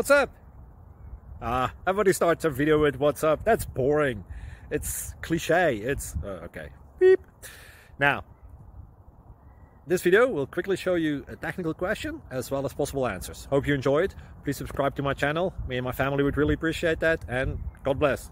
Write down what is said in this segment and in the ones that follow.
What's up? Everybody starts a video with what's up. That's boring. It's cliche. It's okay. Beep. Now, this video will quickly show you a technical question as well as possible answers. Hope you enjoyed. Please subscribe to my channel. Me and my family would really appreciate that, and God bless.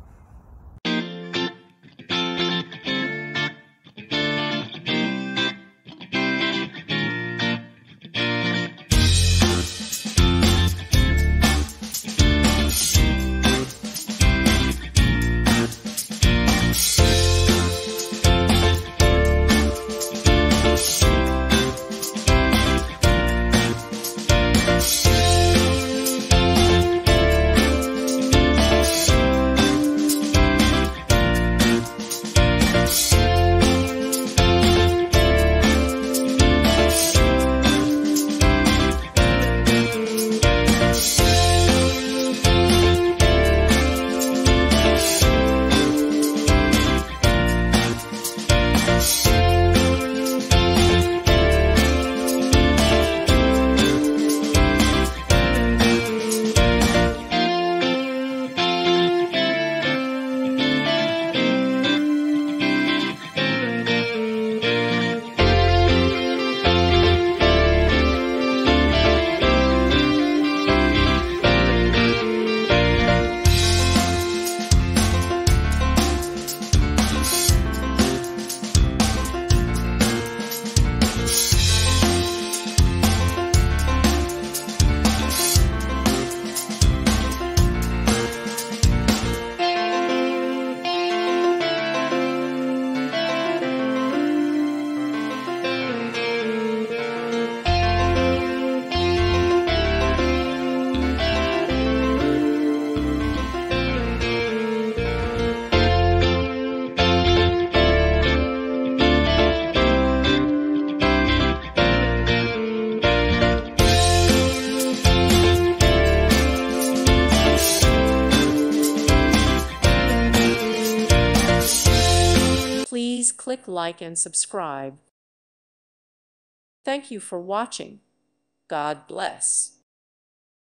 Please click like and subscribe. Thank you for watching. God bless.